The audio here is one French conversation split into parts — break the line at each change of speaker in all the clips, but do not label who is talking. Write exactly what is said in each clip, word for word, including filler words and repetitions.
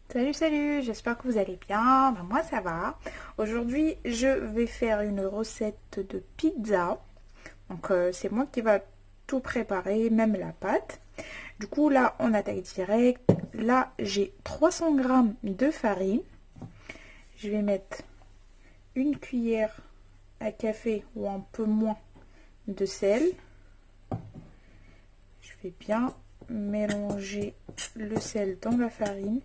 Salut salut, j'espère que vous allez bien, ben, moi ça va. Aujourd'hui je vais faire une recette de pizza. Donc euh, c'est moi qui va tout préparer, même la pâte. Du coup là on attaque direct. Là j'ai trois cents grammes de farine. Je vais mettre une cuillère à café ou un peu moins de sel. Je vais bien mélanger le sel dans la farine.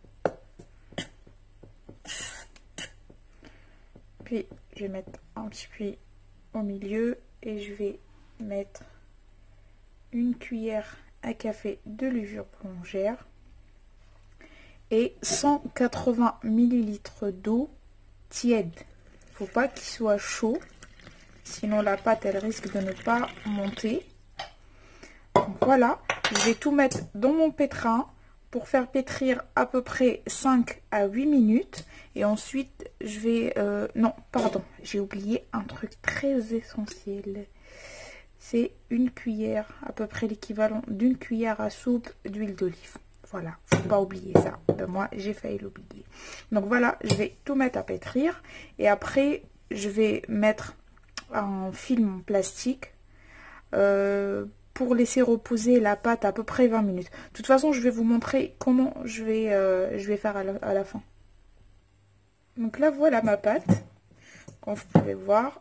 Puis je vais mettre un petit puits au milieu et je vais mettre une cuillère à café de levure boulangère et cent quatre-vingts millilitres d'eau tiède. Faut pas qu'il soit chaud, sinon la pâte elle risque de ne pas monter. Donc voilà, je vais tout mettre dans mon pétrin pour faire pétrir à peu près cinq à huit minutes. Et ensuite, je vais... Euh, non, pardon, j'ai oublié un truc très essentiel. C'est une cuillère, à peu près l'équivalent d'une cuillère à soupe d'huile d'olive. Voilà, faut pas oublier ça. Ben moi, j'ai failli l'oublier. Donc voilà, je vais tout mettre à pétrir. Et après, je vais mettre un film en plastique euh, pour laisser reposer la pâte à peu près vingt minutes. De toute façon, je vais vous montrer comment je vais, euh, je vais faire à la, à la fin. Donc là, voilà ma pâte, comme vous pouvez voir.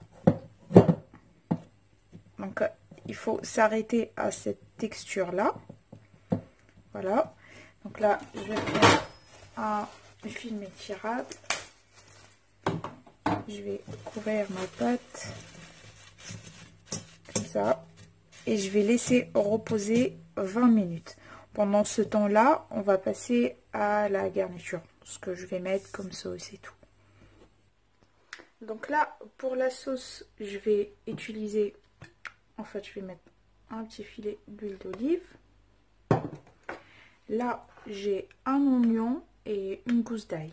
Donc, il faut s'arrêter à cette texture-là. Voilà. Donc là, je vais prendre un film étirable. Je vais couvrir ma pâte. Comme ça. Et je vais laisser reposer vingt minutes. Pendant ce temps-là, on va passer à la garniture. Ce que je vais mettre comme sauce et tout. Donc là, pour la sauce, je vais utiliser, en fait, je vais mettre un petit filet d'huile d'olive. Là, j'ai un oignon et une gousse d'ail.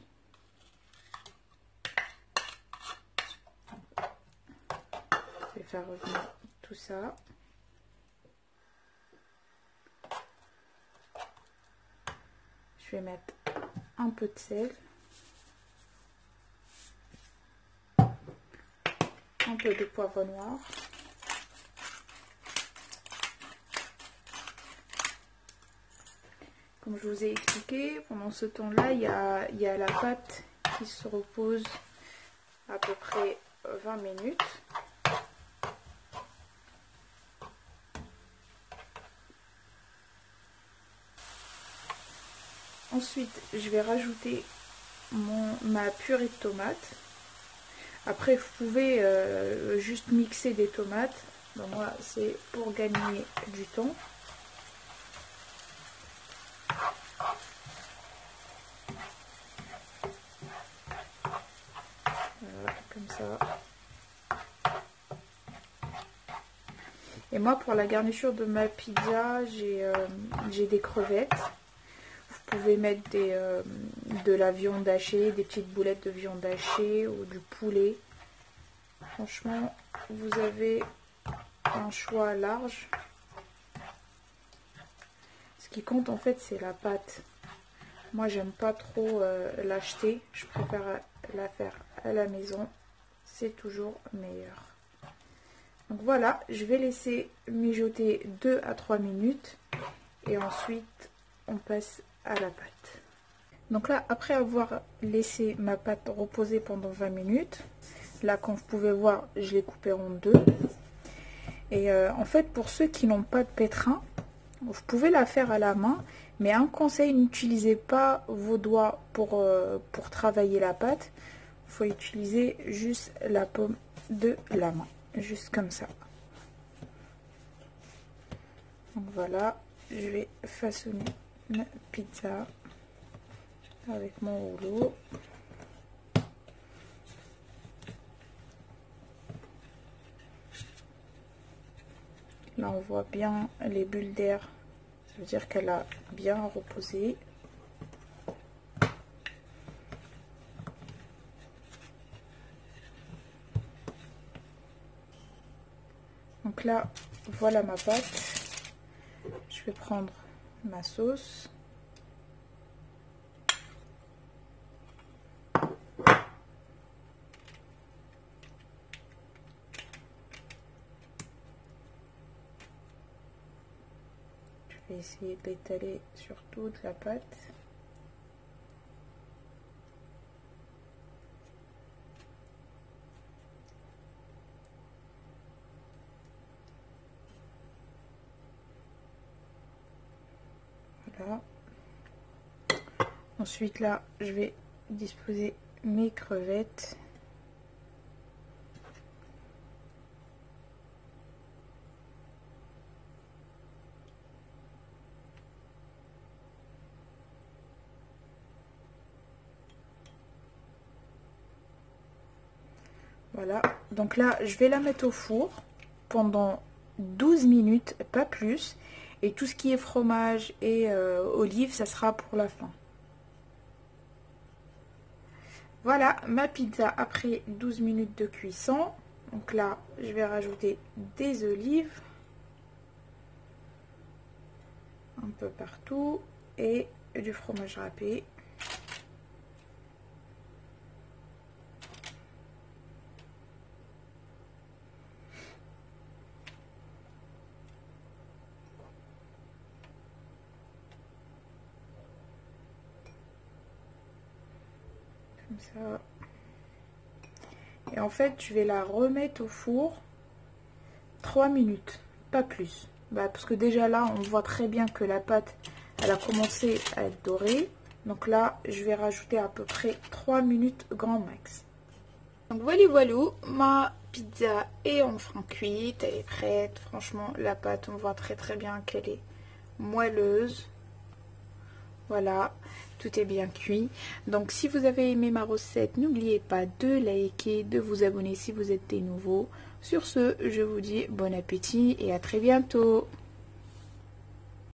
Je vais faire revenir tout ça. Je vais mettre un peu de sel. Un peu de poivre noir. Comme je vous ai expliqué, pendant ce temps-là, il y a, il y a la pâte qui se repose à peu près vingt minutes. Ensuite, je vais rajouter mon, ma purée de tomates. Après, vous pouvez euh, juste mixer des tomates. Donc moi, c'est pour gagner du temps. Voilà, comme ça. Et moi, pour la garniture de ma pizza, j'ai euh, j'ai des crevettes. Vous pouvez mettre des, euh, de la viande hachée, des petites boulettes de viande hachée ou du poulet. Franchement, vous avez un choix large. Ce qui compte en fait, c'est la pâte. Moi, j'aime pas trop euh, l'acheter. Je préfère la faire à la maison. C'est toujours meilleur. Donc voilà, je vais laisser mijoter deux à trois minutes. Et ensuite, on passe à la pâte. Donc là, après avoir laissé ma pâte reposer pendant vingt minutes, là, comme vous pouvez voir, je l'ai coupée en deux. Et euh, en fait, pour ceux qui n'ont pas de pétrin, vous pouvez la faire à la main. Mais un conseil, n'utilisez pas vos doigts pour, euh, pour travailler la pâte. Il faut utiliser juste la paume de la main. Juste comme ça. Donc voilà, je vais façonner ma pizza avec mon rouleau. Là, on voit bien les bulles d'air. Ça veut dire qu'elle a bien reposé. Donc là, voilà ma pâte. Je vais prendre ma sauce. Je vais essayer de l'étaler sur toute la pâte. Voilà. Ensuite là, je vais disposer mes crevettes. Voilà, donc là je vais la mettre au four pendant douze minutes, pas plus. Et tout ce qui est fromage et euh, olives, ça sera pour la fin. Voilà ma pizza après douze minutes de cuisson. Donc là, je vais rajouter des olives un peu partout et du fromage râpé. Comme ça. Et en fait, je vais la remettre au four trois minutes, pas plus. Bah, parce que déjà là, on voit très bien que la pâte, elle a commencé à être dorée. Donc là, je vais rajouter à peu près trois minutes grand max. Donc voilà, voilà, ma pizza est enfin cuite, elle est prête. Franchement, la pâte, on voit très très bien qu'elle est moelleuse. Voilà, tout est bien cuit. Donc si vous avez aimé ma recette, n'oubliez pas de liker, de vous abonner si vous êtes des nouveaux. Sur ce, je vous dis bon appétit et à très bientôt.